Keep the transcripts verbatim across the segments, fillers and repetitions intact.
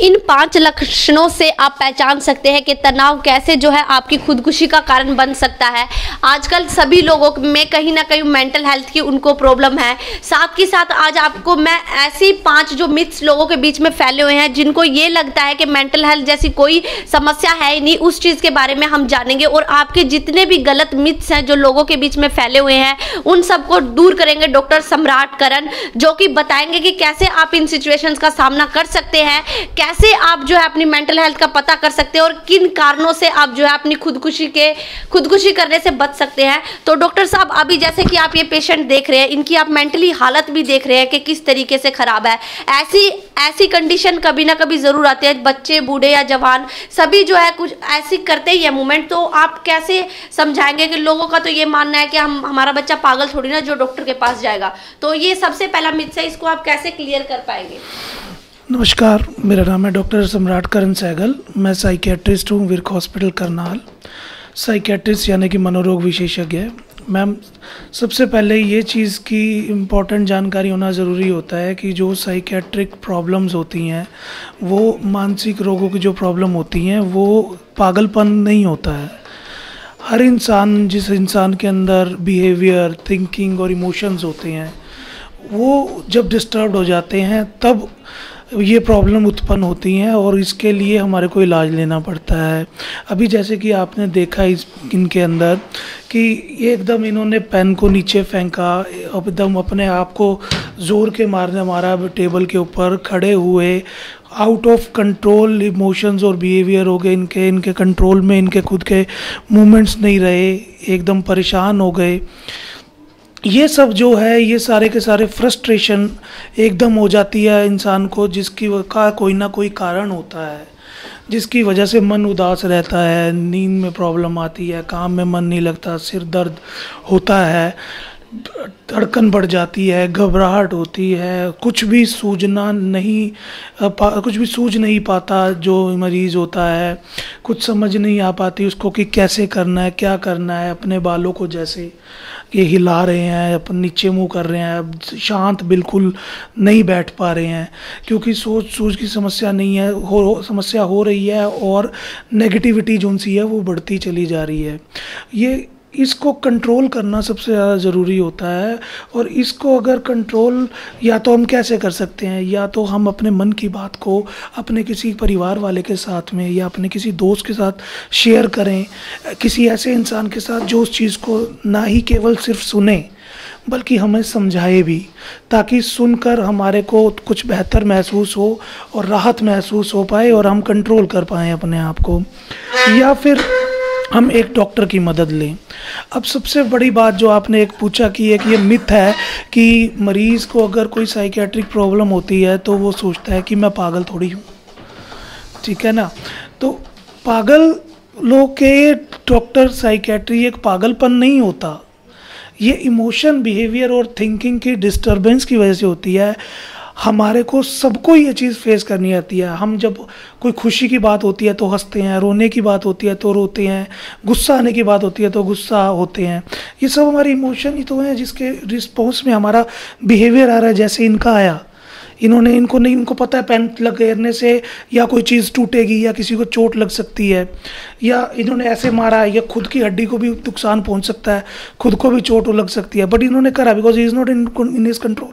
इन पांच लक्षणों से आप पहचान सकते हैं कि तनाव कैसे जो है आपकी खुदकुशी का कारण बन सकता है। आजकल सभी लोगों में कहीं ना कहीं मेंटल हेल्थ की उनको प्रॉब्लम है। साथ के साथ आज आपको मैं ऐसी पांच जो मिथ्स लोगों के बीच में फैले हुए हैं, जिनको ये लगता है कि मेंटल हेल्थ जैसी कोई समस्या है ही नहीं, उस चीज़ के बारे में हम जानेंगे। और आपके जितने भी गलत मिथ्स हैं जो लोगों के बीच में फैले हुए हैं, उन सबको दूर करेंगे डॉक्टर सम्राट करण, जो कि बताएंगे कि कैसे आप इन सिचुएशंस का सामना कर सकते हैं, कैसे आप जो है अपनी मेंटल हेल्थ का पता कर सकते हैं और किन कारणों से आप जो है अपनी खुदकुशी के खुदकुशी करने से बच सकते हैं। तो डॉक्टर साहब, अभी जैसे कि आप ये पेशेंट देख रहे हैं, इनकी आप मेंटली हालत भी देख रहे हैं कि किस तरीके से खराब है। ऐसी ऐसी कंडीशन कभी ना कभी जरूर आती है, बच्चे बूढ़े या जवान सभी जो है कुछ ऐसी करते ही है मूवमेंट। तो आप कैसे समझाएंगे कि लोगों का तो ये मानना है कि हम हमारा बच्चा पागल थोड़ी ना जो डॉक्टर के पास जाएगा। तो ये सबसे पहला मिथ है, इसको आप कैसे क्लियर कर पाएंगे? नमस्कार, मेरा नाम है डॉक्टर सम्राट करण सहगल। मैं साइकियाट्रिस्ट हूँ, विर्क हॉस्पिटल करनाल। साइकियाट्रिस्ट यानी कि मनोरोग विशेषज्ञ। मैम, सबसे पहले ये चीज़ की इम्पॉर्टेंट जानकारी होना ज़रूरी होता है कि जो साइकियाट्रिक प्रॉब्लम्स होती हैं, वो मानसिक रोगों की जो प्रॉब्लम होती हैं, वो पागलपन नहीं होता है। हर इंसान, जिस इंसान के अंदर बिहेवियर, थिंकिंग और इमोशंस होते हैं, वो जब डिस्टर्ब हो जाते हैं तब ये प्रॉब्लम उत्पन्न होती हैं और इसके लिए हमारे को इलाज लेना पड़ता है। अभी जैसे कि आपने देखा इस इनके अंदर कि एकदम इन्होंने पेन को नीचे फेंका, एकदम अपने आप को ज़ोर के मारने मारा टेबल के ऊपर, खड़े हुए, आउट ऑफ कंट्रोल इमोशंस और बिहेवियर हो गए इनके इनके कंट्रोल में इनके खुद के मूवमेंट्स नहीं रहे, एकदम परेशान हो गए। ये सब जो है, ये सारे के सारे फ्रस्ट्रेशन एकदम हो जाती है इंसान को, जिसकी का कोई ना कोई कारण होता है, जिसकी वजह से मन उदास रहता है, नींद में प्रॉब्लम आती है, काम में मन नहीं लगता, सिर दर्द होता है, धड़कन बढ़ जाती है, घबराहट होती है, कुछ भी सूझना नहीं कुछ भी सूझ नहीं पाता जो मरीज़ होता है, कुछ समझ नहीं आ पाती उसको कि कैसे करना है, क्या करना है। अपने बालों को जैसे ये हिला रहे हैं, अपन नीचे मुँह कर रहे हैं, अब शांत बिल्कुल नहीं बैठ पा रहे हैं, क्योंकि सोच सूझ की समस्या नहीं है, हो समस्या हो रही है और नेगेटिविटी जो सी है वो बढ़ती चली जा रही है। ये इसको कंट्रोल करना सबसे ज़्यादा ज़रूरी होता है। और इसको अगर कंट्रोल या तो हम कैसे कर सकते हैं, या तो हम अपने मन की बात को अपने किसी परिवार वाले के साथ में या अपने किसी दोस्त के साथ शेयर करें, किसी ऐसे इंसान के साथ जो उस चीज़ को ना ही केवल सिर्फ सुने बल्कि हमें समझाए भी, ताकि सुनकर हमारे को कुछ बेहतर महसूस हो और राहत महसूस हो पाए और हम कंट्रोल कर पाएँ अपने आप को, या फिर हम एक डॉक्टर की मदद लें। अब सबसे बड़ी बात जो आपने एक पूछा कि एक ये मिथ है कि मरीज़ को अगर कोई साइकियाट्रिक प्रॉब्लम होती है तो वो सोचता है कि मैं पागल थोड़ी हूँ, ठीक है ना। तो पागल लोग के डॉक्टर साइकियाट्री एक पागलपन नहीं होता, ये इमोशन, बिहेवियर और थिंकिंग की डिस्टर्बेंस की वजह से होती है। हमारे को सबको ये चीज़ फेस करनी आती है। हम जब कोई खुशी की बात होती है तो हंसते हैं, रोने की बात होती है तो रोते हैं, गुस्सा आने की बात होती है तो गुस्सा होते हैं। ये सब हमारे इमोशन ही तो हैं जिसके रिस्पॉन्स में हमारा बिहेवियर आ रहा है। जैसे इनका आया, इन्होंने इनको नहीं इनको पता है पेन लग गिरने से या कोई चीज़ टूटेगी या किसी को चोट लग सकती है, या इन्होंने ऐसे मारा है या खुद की हड्डी को भी नुकसान पहुँच सकता है, खुद को भी चोट लग सकती है, बट इन्होंने करा because he is not in in his control,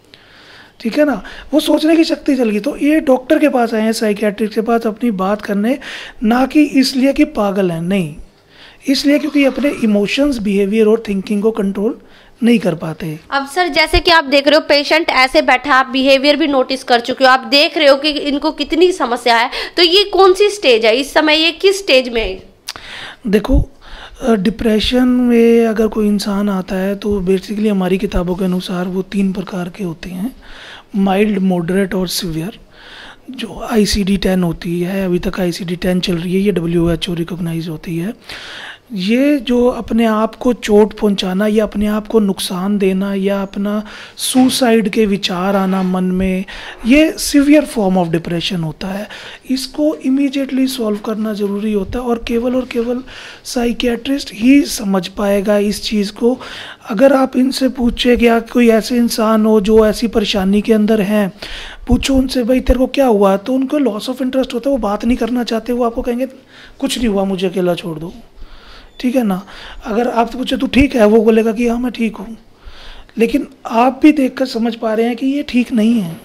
ठीक है ना। वो सोचने की शक्ति चल गई। तो ये डॉक्टर के पास आए हैं, साइकियाट्रिस्ट के पास अपनी बात करने, ना कि इसलिए कि पागल हैं, नहीं, इसलिए क्योंकि अपने इमोशंस, बिहेवियर और थिंकिंग को कंट्रोल नहीं कर पाते। अब सर, जैसे कि आप देख रहे हो पेशेंट ऐसे बैठा, आप बिहेवियर भी नोटिस कर चुके हो, आप देख रहे हो कि इनको कितनी समस्या है। तो ये कौन सी स्टेज है इस समय, ये किस स्टेज में है? देखो, डिप्रेशन में अगर कोई इंसान आता है तो बेसिकली हमारी किताबों के अनुसार वो तीन प्रकार के होते हैं, माइल्ड, मॉडरेट और सीवियर। जो आई सी डी टेन होती है, अभी तक आई सी डी टेन चल रही है, ये डब्ल्यू एच ओ रिकॉग्नाइज होती है। ये जो अपने आप को चोट पहुंचाना या अपने आप को नुकसान देना या अपना सुसाइड के विचार आना मन में, ये सीवियर फॉर्म ऑफ डिप्रेशन होता है। इसको इमीडिएटली सॉल्व करना ज़रूरी होता है और केवल और केवल साइकियाट्रिस्ट ही समझ पाएगा इस चीज़ को। अगर आप इनसे पूछे कि आप कोई ऐसे इंसान हो जो ऐसी परेशानी के अंदर हैं, पूछो उनसे भाई तेरे को क्या हुआ, तो उनको लॉस ऑफ इंटरेस्ट होता है, वो बात नहीं करना चाहते, वो आपको कहेंगे कुछ नहीं हुआ, मुझे अकेला छोड़ दो, ठीक है ना। अगर आपसे पूछे तो ठीक है, वो बोलेगा कि हाँ मैं ठीक हूँ, लेकिन आप भी देखकर समझ पा रहे हैं कि ये ठीक नहीं है,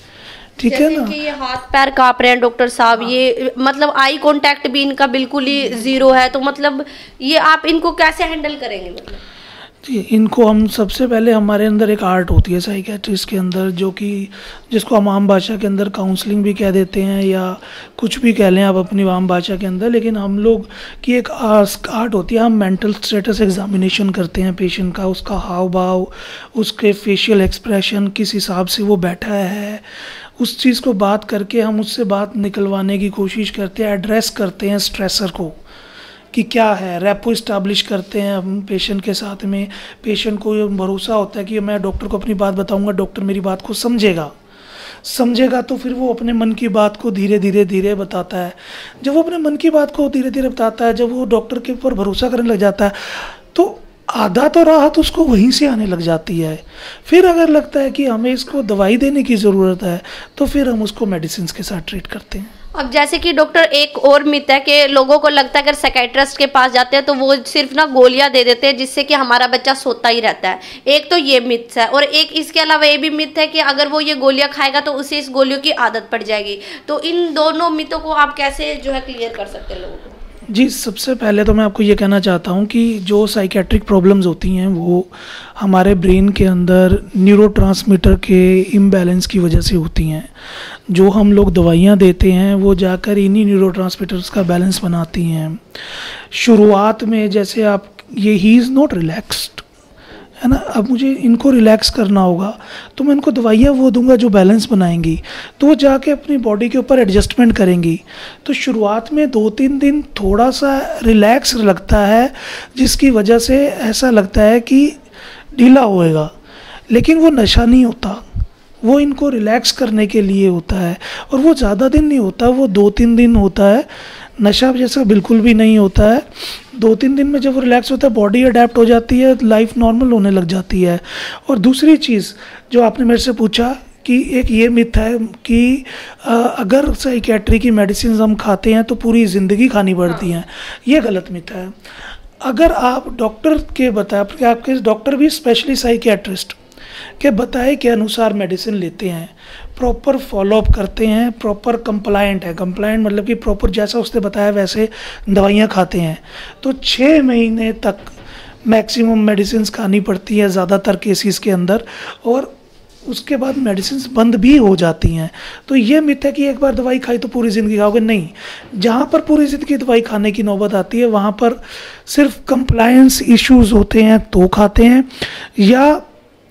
ठीक है ना। कि ये हाथ पैर कांप रहे हैं डॉक्टर साहब, ये मतलब आई कांटेक्ट भी इनका बिल्कुल ही जीरो है, तो मतलब ये आप इनको कैसे हैंडल करेंगे? मतलब जी, इनको हम सबसे पहले, हमारे अंदर एक आर्ट होती है साइकियाट्रिस्ट के अंदर, जो कि जिसको हम आम भाषा के अंदर काउंसलिंग भी कह देते हैं या कुछ भी कह लें आप अपनी आम भाषा के अंदर, लेकिन हम लोग की एक आर्ट होती है। हम मेंटल स्टेटस एग्जामिनेशन करते हैं पेशेंट का, उसका हाव भाव, उसके फेशियल एक्सप्रेशन, किस हिसाब से वो बैठा है, उस चीज़ को बात करके हम उससे बात निकलवाने की कोशिश करते हैं, एड्रेस करते हैं स्ट्रेसर को कि क्या है, रेपो इस्टाब्लिश करते हैं हम पेशेंट के साथ में। पेशेंट को भरोसा होता है कि मैं डॉक्टर को अपनी बात बताऊंगा, डॉक्टर मेरी बात को समझेगा समझेगा तो फिर वो अपने मन की बात को धीरे धीरे धीरे बताता है। जब वो अपने मन की बात को धीरे धीरे बताता है, जब वो डॉक्टर के ऊपर भरोसा करने लग जाता है, तो आधा तो राहत उसको वहीं से आने लग जाती है। फिर अगर लगता है कि हमें इसको दवाई देने की ज़रूरत है, तो फिर हम उसको मेडिसिन के साथ ट्रीट करते हैं। अब जैसे कि डॉक्टर एक और मिथ है कि लोगों को लगता है अगर साइकियाट्रिस्ट के पास जाते हैं तो वो सिर्फ ना गोलियां दे देते हैं जिससे कि हमारा बच्चा सोता ही रहता है। एक तो ये मिथ है, और एक इसके अलावा ये भी मिथ है कि अगर वो ये गोलियां खाएगा तो उसे इस गोलियों की आदत पड़ जाएगी। तो इन दोनों मिथों को आप कैसे जो है क्लियर कर सकते हैं लोगों को? जी, सबसे पहले तो मैं आपको ये कहना चाहता हूँ कि जो साइकेट्रिक प्रॉब्लम्स होती हैं वो हमारे ब्रेन के अंदर न्यूरोट्रांसमीटर के इम्बैलेंस की वजह से होती हैं। जो हम लोग दवाइयाँ देते हैं वो जाकर इन्हीं न्यूरोट्रांसमीटर्स का बैलेंस बनाती हैं। शुरुआत में जैसे आप ये ही इज़ नॉट रिलैक्स्ड, है ना, अब मुझे इनको रिलैक्स करना होगा तो मैं इनको दवाइयाँ वो दूंगा जो बैलेंस बनाएंगी, तो वो जाके अपनी बॉडी के ऊपर एडजस्टमेंट करेंगी। तो शुरुआत में दो तीन दिन थोड़ा सा रिलैक्स लगता है, जिसकी वजह से ऐसा लगता है कि ढीला होएगा, लेकिन वो नशा नहीं होता, वो इनको रिलैक्स करने के लिए होता है। और वो ज़्यादा दिन नहीं होता, वो दो तीन दिन होता है, नशा जैसा बिल्कुल भी नहीं होता है। दो तीन दिन में जब वो रिलैक्स होता है, बॉडी अडेप्ट हो जाती है, लाइफ नॉर्मल होने लग जाती है। और दूसरी चीज़ जो आपने मेरे से पूछा कि एक ये मिथ है कि आ, अगर साइकियाट्री की मेडिसिन हम खाते हैं तो पूरी ज़िंदगी खानी पड़ती हैं, ये गलत मिथ है। अगर आप डॉक्टर के बताए, आपके डॉक्टर भी स्पेशली साइकियाट्रिस्ट के बताए के अनुसार मेडिसिन लेते हैं, प्रॉपर फॉलोअप करते हैं, प्रॉपर कंप्लायंट है, कंप्लायंट मतलब कि प्रॉपर जैसा उसने बताया वैसे दवाइयाँ खाते हैं, तो छः महीने तक मैक्सिमम मेडिसिन खानी पड़ती है ज़्यादातर केसेस के अंदर, और उसके बाद मेडिसिन बंद भी हो जाती हैं। तो ये मिथ है कि एक बार दवाई खाई तो पूरी ज़िंदगी खाओगे, नहीं। जहाँ पर पूरी ज़िंदगी दवाई खाने की नौबत आती है वहाँ पर सिर्फ कंप्लायंस इश्यूज़ होते हैं तो खाते हैं, या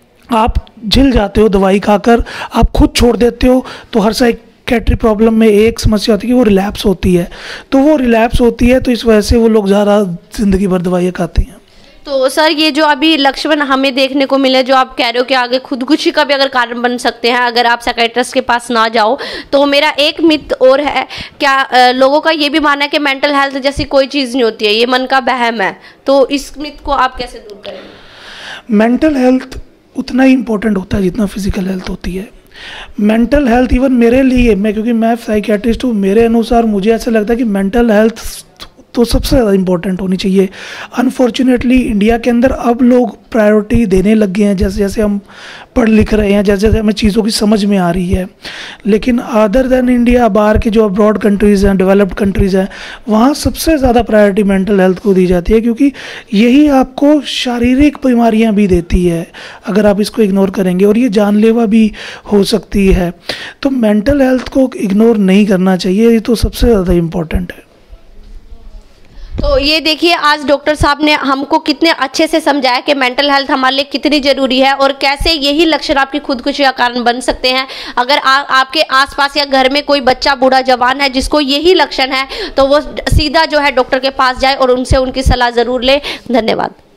आप झिल जाते हो दवाई खाकर, आप खुद छोड़ देते हो। तो हर साइकियाट्री प्रॉब्लम में एक समस्या होती है कि वो रिलैप्स होती है, तो वो रिलैप्स होती है तो इस वजह से वो लोग ज़्यादा ज़िंदगी भर दवाइयाँ खाते हैं। तो सर ये जो अभी लक्षण हमें देखने को मिले, जो आप कह रहे हो कि आगे खुदकुशी का भी अगर कारण बन सकते हैं अगर आप साइकियाट्रिस्ट के पास ना जाओ, तो मेरा एक मिथ और है, क्या आ, लोगों का ये भी मानना है कि मेंटल हेल्थ जैसी कोई चीज़ नहीं होती है, ये मन का वहम है, तो इस मिथ को आप कैसे दूर करेंगे? मेंटल हेल्थ उतना ही इम्पोर्टेंट होता है जितना फिजिकल हेल्थ होती है। मेंटल हेल्थ इवन मेरे लिए, मैं क्योंकि मैं साइकियाट्रिस्ट हूँ, मेरे अनुसार मुझे ऐसा लगता है कि मेंटल हेल्थ तो सबसे ज़्यादा इम्पोर्टेंट होनी चाहिए। अनफॉर्चुनेटली इंडिया के अंदर अब लोग प्रायोरिटी देने लग गए हैं, जैसे जैसे हम पढ़ लिख रहे हैं, जैसे जैसे हमें चीज़ों की समझ में आ रही है। लेकिन अदर देन इंडिया, बाहर के जो अब्रॉड कंट्रीज़ हैं, डेवलप्ड कंट्रीज़ हैं, वहाँ सबसे ज़्यादा प्रायोरिटी मेंटल हेल्थ को दी जाती है, क्योंकि यही आपको शारीरिक बीमारियाँ भी देती है अगर आप इसको इग्नोर करेंगे, और ये जानलेवा भी हो सकती है। तो मेंटल हेल्थ को इग्नोर नहीं करना चाहिए, ये तो सबसे ज़्यादा इम्पोर्टेंट है। तो ये देखिए आज डॉक्टर साहब ने हमको कितने अच्छे से समझाया कि मेंटल हेल्थ हमारे लिए कितनी ज़रूरी है और कैसे यही लक्षण आपकी खुदकुशी का कारण बन सकते हैं। अगर आ, आपके आसपास या घर में कोई बच्चा बूढ़ा जवान है जिसको यही लक्षण है तो वो सीधा जो है डॉक्टर के पास जाए और उनसे उनकी सलाह ज़रूर ले। धन्यवाद।